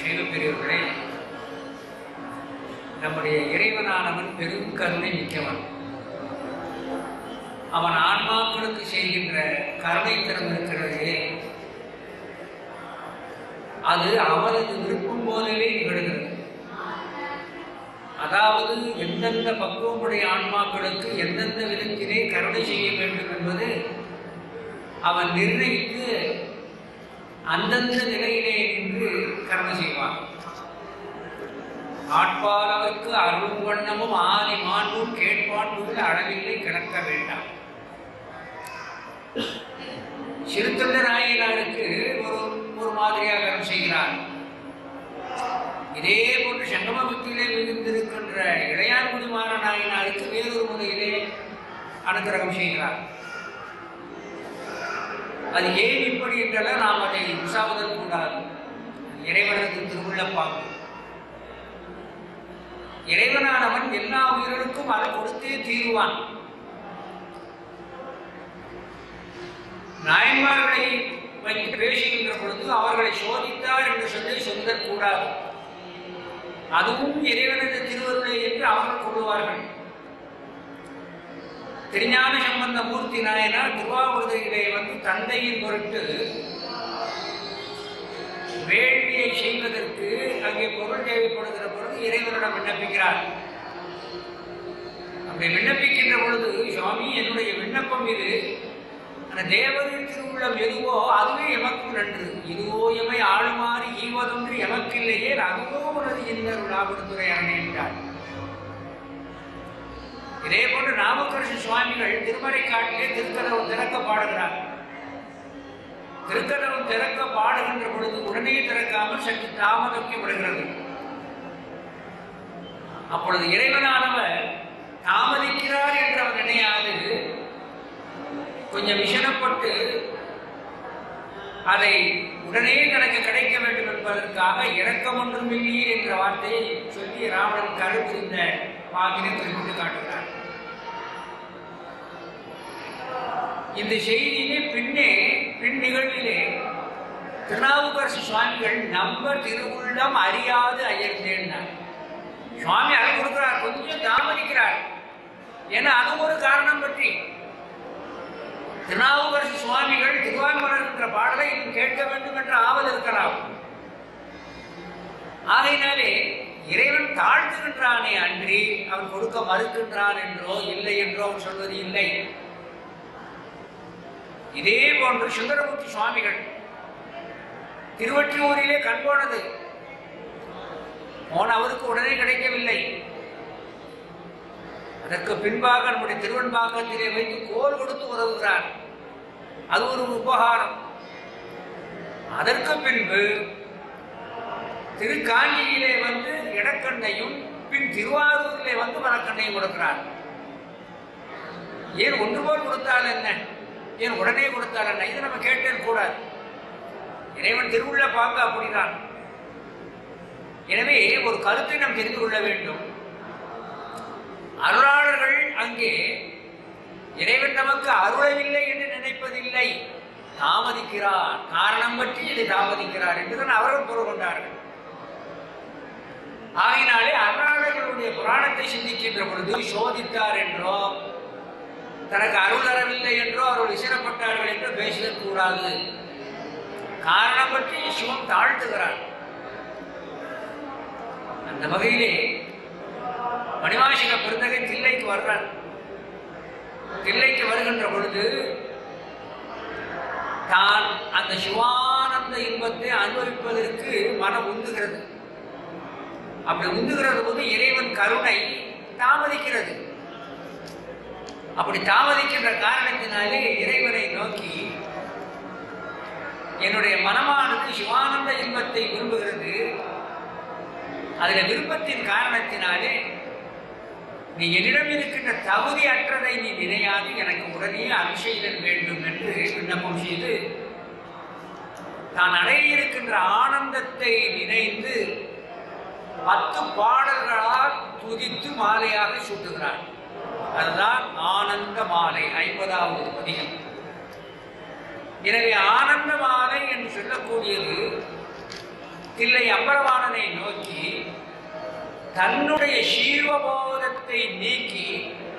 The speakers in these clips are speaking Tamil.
சைவ பெரியவர்களே, நம்முடைய இறைவனானவன் பெரும் கருணை மிக்கவன். அவன் ஆன்மாக்களுக்கு செய்கின்ற கருணை திறம் இருக்கிறதே, அது அவரது விருப்பம் போலவே நிகழ்கிறது. அதாவது எந்தெந்த பக்குவமுடைய ஆன்மாக்களுக்கு எந்தெந்த விதத்திலே கருணை செய்ய வேண்டும் என்பது அவன் நிர்ணயித்து அந்தந்த நிலையிலே நின்று கருணை செய்வான். ஆட்பாளருக்கு அருள் வண்ணமும் ஆதி மாண்பும் கேட்பான்புகள் அளவில்லை கிடக்க வேண்டாம். சிறுத்தொண்ட நாயனாருக்கு ஒரு மாதிரியாக கருணை செய்கிறார். இதே போன்று சங்கம பக்தியிலே மிகுந்திருக்கின்ற இளையான்குடி மாற நாயனாருக்கு வேறொரு முறையிலே அனுகிரகம் செய்கிறார். அது ஏன் இப்படி என்றெல்லாம் நாம் அதை உசாவதல் கூடாது. இறைவனது திருவுள்ள பாங்கு. இறைவனானவன் எல்லா உயிர்களுக்கும் அதை கொடுத்தே தீருவான். நாயன்மார்களை வைத்து பேசுகின்ற பொழுது அவர்களை சோதித்தார் என்று சொல்லி சொல்லக்கூடாது. அதுவும் இறைவனது திருவருளை என்று அவர்கள் கொள்ளுவார்கள். திருஞான சம்பந்த மூர்த்தி நாயனார் திருவாவூர்தியிலே வந்து தந்தையின் பொருட்டு வேள்வியை செய்வதற்கு அங்கே பொருள் தேவைப்படுகிற பொழுது இறைவனிடம் விண்ணப்பிக்கிறார். அப்படி விண்ணப்பிக்கின்ற பொழுது, சுவாமி என்னுடைய விண்ணப்பம் இது, அந்த தேவரின் திருவுள்ளம் எதுவோ அதுவே எமக்கு நன்று. இதுவோ எமை ஆளுமாறு ஈவதொன்று எமக்கில்லையே அதுவோ உனது இன்னொரு லாபத்துறையான என்றார். இதே போன்று நாமக்கரசு சுவாமிகள் திருமறை காட்டிலே திருக்கதவம் திறக்க பாடுகிறார். திருக்கதவம் திறக்க பாடுகின்ற பொழுது உடனே திறக்காமல் சற்று தாமதிக்கப்படுகிறது. அப்பொழுது இறைவனானவர் தாமதிக்கிறார் என்று அவர் நினையாது கொஞ்சம் விஷனப்பட்டு அதை உடனே தனக்கு கிடைக்க வேண்டும் என்பதற்காக இரக்கம் ஒன்றும் இல்லீர் என்ற வார்த்தையை சொல்லி ராவணன் கருவிருந்த வாக்கினை குறிப்பிட்டு காட்டுகிறார். இந்த செய்தியிலே பின் நிகழ்விலே திருநாவுக்கரசு சுவாமிகள் நம்ம திருவுள்ளம் அறியாது அயர்ந்தேன்னார். சுவாமி அதை கொடுக்கிறார், கொஞ்சம் தாமதிக்கிறார். ஏன்னா அது ஒரு காரணம் பற்றி திருநாவுக்கரசு சுவாமிகள் திருவான்மலர் என்ற பாடலை கேட்க வேண்டும் என்ற ஆவல் இருக்கலாம். ஆகையினாலே இறைவன் தாழ்த்துகின்றானே அன்றி அவன் கொடுக்க மறுக்கின்றான் என்றோ இல்லை என்றோ அவன் சொல்வது இல்லை. இதே போன்று சுந்தரமூர்த்தி சுவாமிகள் திருவற்றியூரிலே கண் போனது அவருக்கு உடனே கிடைக்கவில்லை. அதற்கு பின்பாக நம்முடைய திருவன்பாக்கத்திலே வைத்து கோல் கொடுத்து உதவுகிறார். அது ஒரு உபகாரம். அதற்கு பின்பு திருக்காஞ்சியிலே வந்து இடக்கண்ணையும் பின் திருவாரூரிலே வந்து மரக்கண்ணையும் கொடுக்கிறார். ஏன் ஒன்று போல் கொடுத்தால் என்ன, ஏன் உடனே கொடுத்தால் என்ன, இது நம்ம கேட்டேன் கூடாது. இறைவன் திருவுள்ள பாங்கு அப்படிதான். எனவே ஒரு கருத்தை நாம் தெரிந்து கொள்ள வேண்டும். அருளாளர்கள் அங்கே இறைவன் நமக்கு அருளவில்லை என்று நினைப்பதில்லை, தாமதிக்கிறார், காரணம் பற்றி இதை தாமதிக்கிறார் என்றுதான் அவர்கள் பொருள் கொண்டார்கள். ஆகினாலே அருளாளர்களுடைய புராணத்தை சிந்திக்கின்ற பொழுது சோதித்தார் என்றோ தனக்கு அருள் தரவில்லை என்றோ அவர்கள் விசனப்பட்டார்கள் என்றோ பேசுதல் கூடாது. காரணம் பற்றி சிவம் தாழ்த்துகிறார். அந்த வகையிலே மணிவாசக பெருந்தகை தில்லைக்கு வர்றார். தில்லைக்கு வருகின்ற பொழுது தான் அந்த சிவானந்த இன்பத்தை அனுபவிப்பதற்கு மனம் உந்துகிறது. அப்படி உந்துகிறது போது இறைவன் கருணை தாமதிக்கிறது. அப்படி தாமதிக்கின்ற காரணத்தினாலே இறைவனை நோக்கி என்னுடைய மனமானது சிவானந்த இன்பத்தை விரும்புகிறது. அதில் விருப்பத்தின் காரணத்தினாலே நீ என்னிடம் இருக்கின்ற தகுதி அற்றதை நீ நினையாது, எனக்கு உடனே அபிஷேகம் வேண்டும் என்று விண்ணப்பம் செய்து தான் அடைய இருக்கின்ற ஆனந்தத்தை நினைந்து 10 பாடல்களால் துதித்து மாலையாக சூட்டுகிறார். அதுதான் ஆனந்த மாலை, 50வது பதிகம். எனவே ஆனந்த மாலை என்று சொல்லக்கூடியது தில்லை அம்பலவாணனை நோக்கி தன்னுடைய சீவபோதத்தை நீக்கி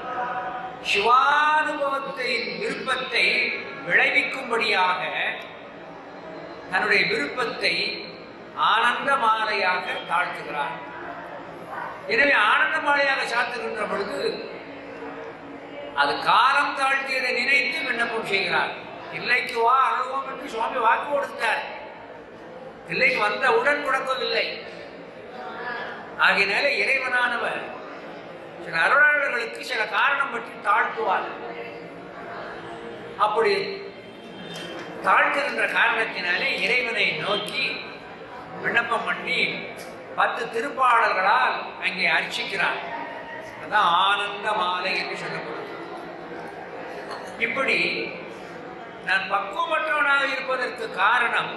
சிவானுபவத்தின் விருப்பத்தை விளைவிக்கும்படியாக தன்னுடைய விருப்பத்தை ஆனந்த மாலையாக தாழ்த்துகிறார். எனவே ஆனந்த மாலையாக சாத்துகின்ற பொழுது அது காலம் தாழ்த்தியதை நினைத்து விண்ணப்பம் செய்கிறார். தில்லைக்கு வா அருள்வோம் என்று சுவாமி வாக்கு கொடுத்தார். தில்லைக்கு வந்தவுடன் கொடுக்கவில்லை. ஆகினால இறைவனானவர் சில அருளாளர்களுக்கு சில காரணம் பற்றி தாழ்த்துவார். அப்படி தாழ்த்துகின்ற காரணத்தினாலே இறைவனை நோக்கி விண்ணப்பம் பண்ணி 10 திருப்பாடல்களால் அங்கே அர்ச்சிக்கிறார். அதான் ஆனந்த மாலை என்று சொல்லப்படுது. இப்படி நான் பக்குவமற்றவனாக இருப்பதற்கு காரணம்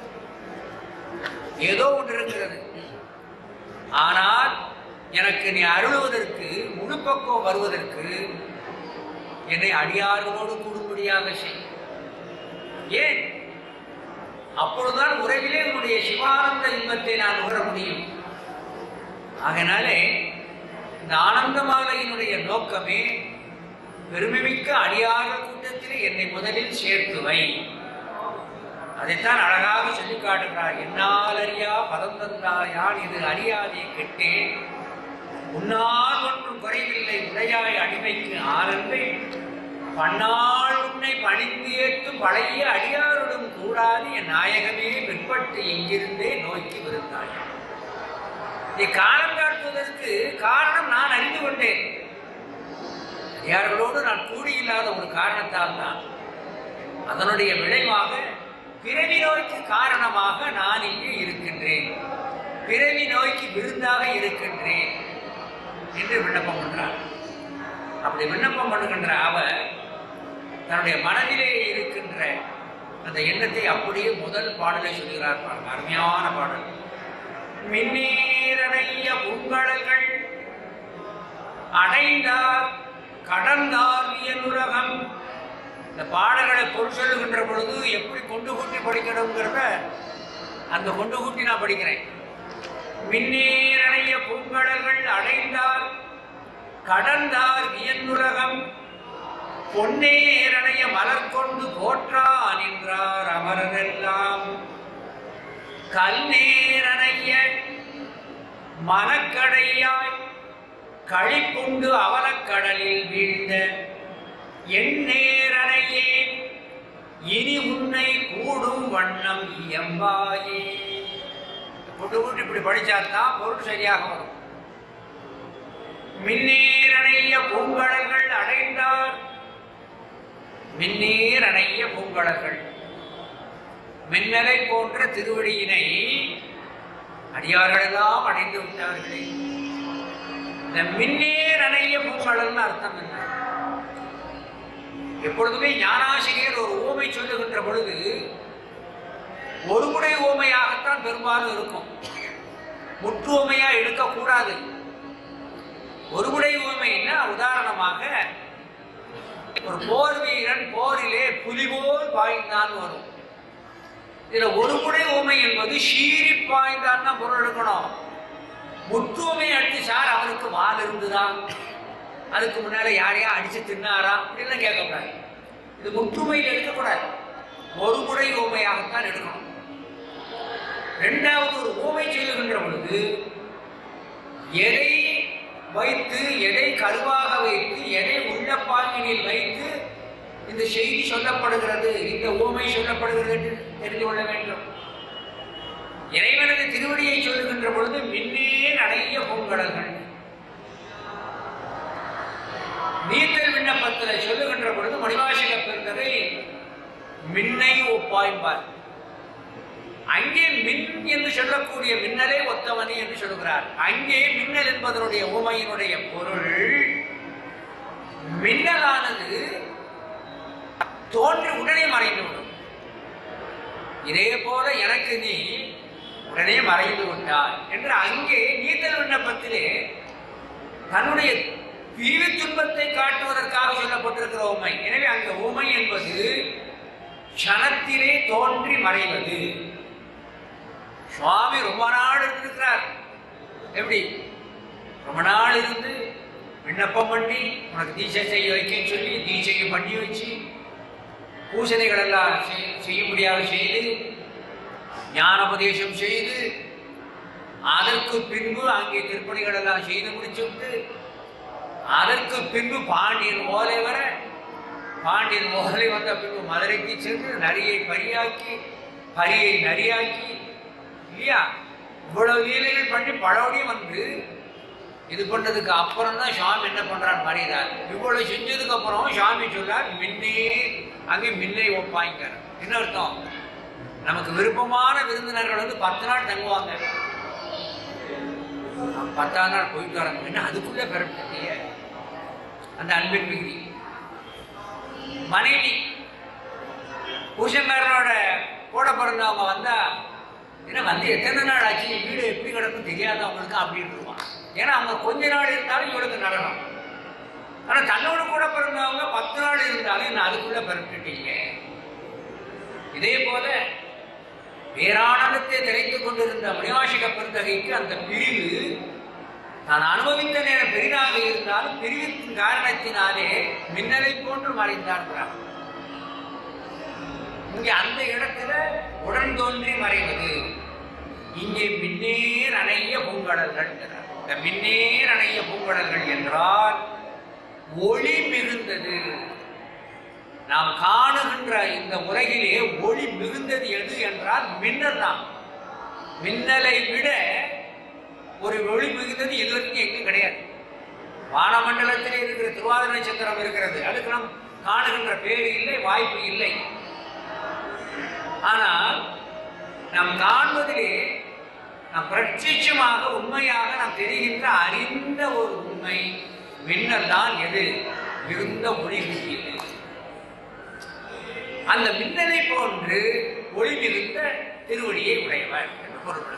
ஏதோ ஒன்று இருக்கிறது. ஆனால் எனக்கு நீ அருளுவதற்கு முழு பக்குவம் வருவதற்கு என்னை அடியார்களோடு கூடும்படியாக செய். ஏன்? அப்பொழுதுதான் உறவிலே உன்னுடைய சிவானந்த இன்பத்தை நான் உணர முடியும். ஆகையினாலே இந்த ஆனந்த மாலையினுடைய நோக்கமே பெருமைமிக்க அடியார்கள் கூட்டத்திலே என்னை முதலில் சேர்த்து வை. அதைத்தான் அழகாக சொல்லி காட்டுகிறார். என்னால் அறியா பதம் தந்தாயான் இது அறியாதே கெட்டேன் உன்னால் ஒன்றும் குறைவில்லை உடையாய் அடிமைக்கு ஆனந்தை பன்னாள் உன்னை பணிந்து ஏற்றும் பழைய அடியாருடன் கூடாது என் நாயகமே பிற்பட்டு இங்கிருந்தே நோக்கி விருந்தாய். இதை காலம் காட்டுவதற்கு காரணம் நான் அறிந்து கொண்டேன். அடியார்களோடு நான் கூடியில்லாத ஒரு காரணத்தால் தான் அதனுடைய விளைவாக பிறவி நோய்க்கு காரணமாக நான் இங்கே இருக்கின்றேன், பிறவி நோய்க்கு விருந்தாக இருக்கின்றேன் என்று விண்ணப்பம் பண்றார். அப்படி விண்ணப்பம் பண்ணுகின்ற அவர் தன்னுடைய மனதிலே இருக்கின்ற அந்த எண்ணத்தை அப்படியே முதல் பாடலை சொல்கிறார். அருமையான பாடல். மின்னீரணைய பூங்கடல்கள் அடைந்தார் கடந்தார் வியனுலகம். இந்த பாடல்களை பொருள் சொல்லுகின்ற பொழுது எப்படி கொண்டு கூட்டி படிக்கணுங்கிறத அந்த கொண்டு கூட்டி நான் படிக்கிறேன். மின்னீரணைய பூங்கடல்கள் அடைந்தார் கடந்தார் வியனுலகம் பொன்னேரணைய மலர் கொண்டு போற்றா நின்றார் அமரரெல்லாம் கல்நேரணைய மனக்கடையாய் கழிப்புண்டு அவலக்கடலில் வீழ்ந்த எண்ணேரணையே இனி உன்னை கூடும் வண்ணம் இயம்பாயே. கொண்டு கூட்டி இப்படி படிச்சாத்தான் பொருள் சரியாக வரும். மின்னேரணைய பூங்கடல்கள் அடைந்தார். மின்னேரணைய பூங்கடல்கள் மின்னலை போன்ற திருவடியினை அடியார்களெல்லாம் அடைந்து விட்டார்களே. இந்த மின்னேரணைய பூங்கடல்னு அர்த்தம் என்ன? எப்பொழுதுமே ஞானாசிரியர் ஒரு ஓமை சொல்லுகின்ற பொழுது ஒரு முறை ஓமையாகத்தான் பெரும்பாலும் இருக்கும். முற்று ஓமையா எடுக்கக்கூடாது. ஒரு முறை ஓமைன்னா உதாரணமாக ஒரு போர் வீரன் போரிலே புலி போல் பாய்ந்தான் வரும். இதுல ஒரு முறை ஓமை என்பது சீறி பாய்ந்தான் தான் பொருள் எடுக்கணும். முற்றுமை அடிச்சு சார் அவருக்கு வால் இருந்துதான், அதுக்கு முன்னால யாரையா அடிச்சு தின்னாரா அப்படின்னு கேட்கக்கூடாது. இது முற்றுமையில் எடுக்கக்கூடாது. ஒரு முறை ஓமையாகத்தான் எடுக்கணும். இரண்டாவது ஒரு ஓமை சொல்லுகின்ற பொழுது எதை வைத்து எதை கருவாக வைத்து எதை உள்ள பாங்கினில் வைத்து இந்த செய்தி சொல்லப்படுகிறது, இந்த ஓமை சொல்லப்படுகிறது என்று தெரிந்து கொள்ள வேண்டும். இறைவனது திருவடியை சொல்லுகின்ற பொழுது மின்னே அடைய பூங்கடல்கள். நீத்தல் விண்ணப்பத்தில் சொல்லுகின்ற பொழுது மணிவாசக பெருந்தகை மின்னை ஒப்பாய்ப்பார். அங்கே மின் என்று சொல்லக்கூடிய மின்னலே ஒத்தவனே என்று சொல்கிறார். அங்கே மின்னல் என்பதனுடைய ஓமையினுடைய பொருள் மின்னலானது தோன்றி உடனே மறைந்துவிடும். இதே போல எனக்கு நீ உடனே மறைந்து விட்டாய் என்று அங்கே நீத்தல் விண்ணப்பத்திலே தன்னுடைய பிரிவு துன்பத்தை காட்டுவதற்காக சொல்லப்பட்டிருக்கிற உமை. எனவே அங்கே உமை என்பது க்ஷணத்திலே தோன்றி மறைவது. சுவாமி ரொம்ப நாள் இருந்திருக்கிறார். எப்படி? ரொம்ப நாள் இருந்து விண்ணப்பம் பண்ணி உனக்கு தீட்சை செய்ய வைக்க சொல்லி தீட்சையை பண்ணி வச்சு பூசணைகள் எல்லாம் செய்ய முடியாத செய்து ஞானோபதேசம் செய்து அதற்கு பின்பு அங்கே திருப்பணிகள் எல்லாம் செய்து முடிச்சுவிட்டு அதற்கு பின்பு பாண்டியன் ஓலை வர பாண்டியன் ஓலை வந்த பின்பு மதுரைக்கு சென்று நரியை பரியை நரியாக்கி இல்லையா இவ்வளவு லீலைகள் பண்ணி பழவடியும் வந்து இது பண்ணதுக்கு அப்புறம் தான் சுவாமி என்ன பண்றான்னு மறைகிறார். இவ்வளவு செஞ்சதுக்கு அப்புறம் சுவாமி சொல்றார் மின்னே அங்கே மின்னை ஒப்பாய்க்கார். என்ன அர்த்தம்? நமக்கு விருப்பமான விருந்தினர்கள் வந்து 10 நாள் தங்குவாங்க. 10ஆம் நாள் போயிட்டு வராங்க. என்ன அதுக்குள்ள பெறப்பட்டிய அந்த அன்பின் மிகுதி. மனைவி பூஷங்காரனோட கூட பிறந்தவங்க வந்தா ஏன்னா வந்து எத்தனை நாள் ஆச்சு வீடு எப்படி கிடக்கும் தெரியாதவங்களுக்கு அப்படின்னு இருப்பான். ஏன்னா அவங்க கொஞ்ச நாள் இருந்தாலும் இவளுக்கு நடனம். ஆனா தன்னோட கூட பிறந்தவங்க 10 நாள் இருந்தாலும் என்ன அதுக்குள்ள பெறப்பட்டீங்க. இதே போல பேரானந்தத்தை திரைத்துக் கொண்டிருந்த மணிவாசிக பெருந்தகைக்கு அந்த பிரிவு நான் அனுபவித்த நேரம் பெரிதாக இருந்தாலும் பிரிவின் காரணத்தினாலே மின்னலை போன்று மறைந்தார். இங்கே அந்த இடத்துல உடன் தோன்றி மறைவது. இங்கே மின்னேர் அணைய பூங்கடல்கள். இந்த மின்னேர் அணைய பூங்கடல்கள் என்றால் ஒளி மிகுந்தது. நாம் காணுகின்ற இந்த உலகிலே ஒளி மிகுந்தது எது என்றால் மின்னல் தான். மின்னலை விட ஒரு ஒளி மிகுந்தது இதுவரைக்கும் எங்கும் கிடையாது. வானமண்டலத்தில் இருக்கிற திருவாதிரை நட்சத்திரம் இருக்கிறது, அதுக்கு நாம் காணுகின்ற பேரு இல்லை, வாய்ப்பு இல்லை. ஆனால் நாம் காண்பதிலே நாம் பிரத்யட்சமாக உண்மையாக நாம் தெரிகின்ற அறிந்த ஒரு உண்மை மின்னல் தான். எது? மிகுந்த ஒளி மிகுந்தது. அந்த மின்னலை போன்று ஒளி மிகுந்த திருவடியை உடையவர் என்று பொருள்.